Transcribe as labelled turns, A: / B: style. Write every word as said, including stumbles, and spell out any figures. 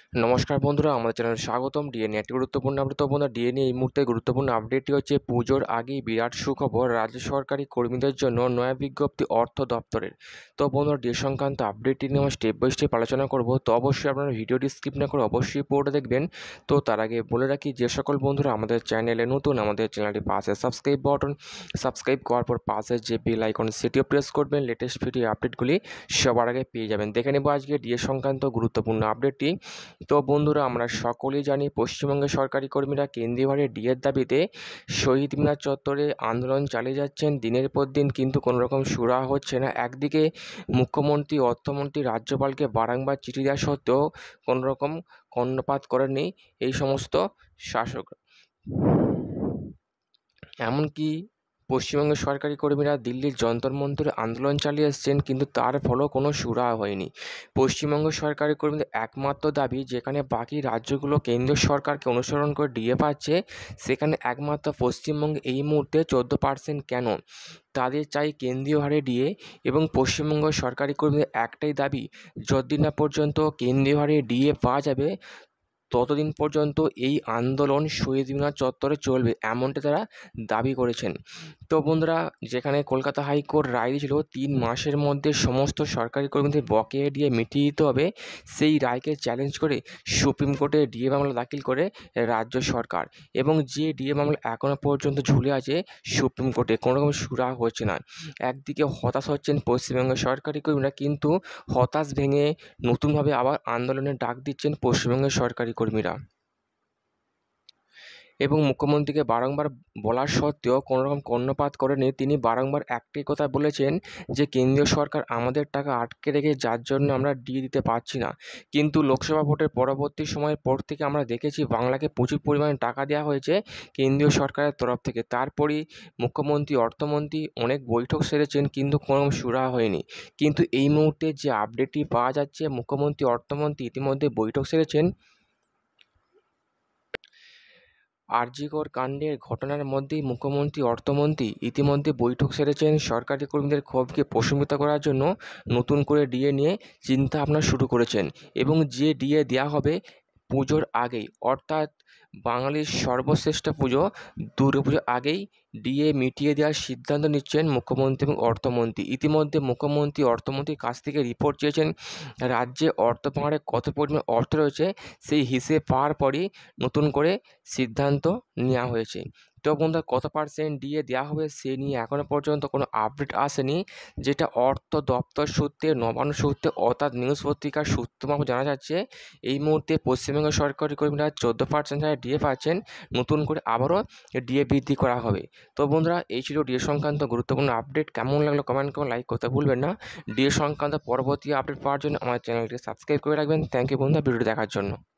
A: নমস্কার বন্ধুরা, আমাদের চ্যানেলে স্বাগতম। ডিএ নিয়ে একটি গুরুত্বপূর্ণ আপডেট। তো বন্ধুরা, ডিএ নিয়ে এই মুহূর্তে গুরুত্বপূর্ণ আপডেটটি হচ্ছে পুজোর আগেই বিরাট সুখবর রাজ্য সরকারি কর্মীদের জন্য নয়া বিজ্ঞপ্তি অর্থ দপ্তরের। তো বন্ধুরা, ডিএ সংক্রান্ত আপডেটটি নিয়ে আমরা স্টেপ বাই স্টেপ আলোচনা করব। তো অবশ্যই আপনারা ভিডিওটি স্কিপ না করে অবশ্যই পুরোটা দেখবেন। তো তার আগে বলে রাখি, যে সকল বন্ধুরা আমাদের চ্যানেলে নতুন, আমাদের চ্যানেলটি পাশে সাবস্ক্রাইব বাটন সাবস্ক্রাইব করার পর পাশে যে বেল আইকন সেটিও প্রেস করবেন। লেটেস্ট ভিডিও আপডেটগুলি সবার আগে পেয়ে যাবেন। দেখে নেব আজকে ডিএ সংক্রান্ত গুরুত্বপূর্ণ আপডেটটি। তো বন্ধুরা, আমরা সকলেই জানি পশ্চিমবঙ্গের সরকারি কর্মীরা কেন্দ্রীয় হারে ডিএর দাবিতে শহীদ মিনার চত্বরে আন্দোলন চালিয়ে যাচ্ছেন দিনের পর দিন, কিন্তু কোনো রকম সুরাহা হচ্ছে না। একদিকে মুখ্যমন্ত্রী, অর্থমন্ত্রী, রাজ্যপালকে বারংবার চিঠি দেওয়া সত্ত্বেও কোনো রকম কর্ণপাত করেননি এই সমস্ত শাসক। এমনকি পশ্চিমবঙ্গের সরকারি কর্মীরা দিল্লির যন্তর মন্তরে আন্দোলন চালিয়ে এসছেন, কিন্তু তার ফলেও কোনো সুরাহা হয়নি। পশ্চিমবঙ্গ সরকারি কর্মীদের একমাত্র দাবি, যেখানে বাকি রাজ্যগুলো কেন্দ্রীয় সরকারকে অনুসরণ করে ডিএ পাচ্ছে, সেখানে একমাত্র পশ্চিমবঙ্গে এই মুহূর্তে চোদ্দো পার্সেন্ট কেন? তাদের চাই কেন্দ্রীয় হারে ডিএ। এবং পশ্চিমবঙ্গ সরকারি কর্মীদের একটাই দাবি, যতদিন না পর্যন্ত কেন্দ্রীয় হারে ডিএ পাওয়া যাবে ততদিন পর্যন্ত এই আন্দোলন শহীদ মিনার চত্বরে চলবে, এমনটা তারা দাবি করেছেন। তো বন্ধুরা, যেখানে কলকাতা হাইকোর্ট রায় দিয়েছিল তিন মাসের মধ্যে সমস্ত সরকারি কর্মীদের বকেয়া ডিএ মিটিয়ে দিতে হবে, সেই রায়কে চ্যালেঞ্জ করে সুপ্রিম কোর্টে ডিএ মামলা দাখিল করে রাজ্য সরকার। এবং যে ডিএ মামলা এখনও পর্যন্ত ঝুলে আছে সুপ্রিম কোর্টে, কোনো রকম সুরাহা হচ্ছে না। একদিকে হতাশ হচ্ছেন পশ্চিমবঙ্গের সরকারি কর্মীরা, কিন্তু হতাশ ভেঙে নতুনভাবে আবার আন্দোলনের ডাক দিচ্ছেন পশ্চিমবঙ্গের সরকারি কর্মীরা। এবং মুখ্যমন্ত্রীকে বারংবার বলার সত্ত্বেও কোনো রকম কর্ণপাত করেনি। তিনি বারংবার একটি কথা বলেছেন যে কেন্দ্রীয় সরকার আমাদের টাকা আটকে রেখে, যার জন্য আমরা ডিএ দিতে পারছি না। কিন্তু লোকসভা ভোটের পরবর্তী সময়ের পর থেকে আমরা দেখেছি বাংলাকে প্রচুর পরিমাণে টাকা দেওয়া হয়েছে কেন্দ্রীয় সরকারের তরফ থেকে। তারপরই মুখ্যমন্ত্রী, অর্থমন্ত্রী অনেক বৈঠক সেরেছেন, কিন্তু কোনো সুরাহা হয়নি। কিন্তু এই মুহূর্তে যে আপডেটটি পাওয়া যাচ্ছে, মুখ্যমন্ত্রী, অর্থমন্ত্রী ইতিমধ্যে বৈঠক সেরেছেন। আরজিকর কাণ্ডের ঘটনার মধ্যেই মুখ্যমন্ত্রী, অর্থমন্ত্রী ইতিমধ্যে বৈঠক সেরেছেন। সরকারি কর্মীদের ক্ষোভকে প্রশমিত করার জন্য নতুন করে ডিএ নিয়ে চিন্তাভাবনা শুরু করেছেন। এবং যে ডিএ দেওয়া হবে পুজোর আগেই, অর্থাৎ বাঙালির সর্বশ্রেষ্ঠ পুজো দুর্গাপুজোর আগেই ডিএ মিটিয়ে দেওয়ার সিদ্ধান্ত নিচ্ছেন মুখ্যমন্ত্রী এবং অর্থমন্ত্রী। ইতিমধ্যে মুখ্যমন্ত্রী, অর্থমন্ত্রীর কাছ থেকে রিপোর্ট চেয়েছেন রাজ্যে অর্থ ভাঁড়ে কত পরিমাণ অর্থ রয়েছে, সেই হিসেব পাওয়ার পরই নতুন করে সিদ্ধান্ত নেওয়া হয়েছে। তো বন্ধুরা, কত পার্সেন্ট ডিএ দেওয়া হবে সে নিয়ে এখনও পর্যন্ত কোনো আপডেট আসেনি। যেটা অর্থ দপ্তর সূত্রে, নবান্ন সূত্রে, অর্থাৎ নিউজ পত্রিকার সূত্র মারফত জানা যাচ্ছে, এই মুহূর্তে পশ্চিমবঙ্গের সরকারি কর্মীরা চোদ্দো পার্সেন্ট হারে ডিএ পাচ্ছেন, নতুন করে আবারও ডিএ বৃদ্ধি করা হবে। তো বন্ধুরা, এই ছিল ডিএ সংক্রান্ত গুরুত্বপূর্ণ আপডেট। কেমন লাগলো কমেন্ট করে লাইক করতে ভুলবেন না। ডিএ সংক্রান্ত পরবর্তী আপডেট পাওয়ার জন্য আমার চ্যানেলটি সাবস্ক্রাইব করে রাখবেন। থ্যাংক ইউ বন্ধুরা, ভিডিওটি দেখার জন্য।